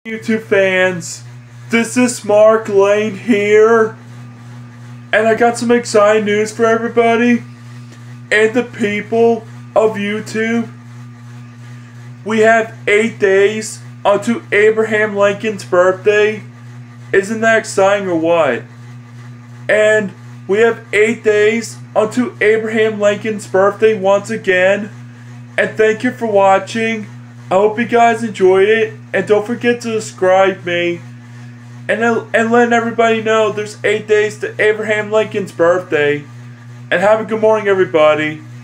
YouTube fans, this is Mark Lane here, and I got some exciting news for everybody and the people of YouTube. We have 8 days until Abraham Lincoln's birthday. Isn't that exciting or what? And we have 8 days until Abraham Lincoln's birthday once again. And thank you for watching. I hope you guys enjoyed it, and don't forget to subscribe me, and let everybody know there's 8 days to Abraham Lincoln's birthday. And have a good morning, everybody.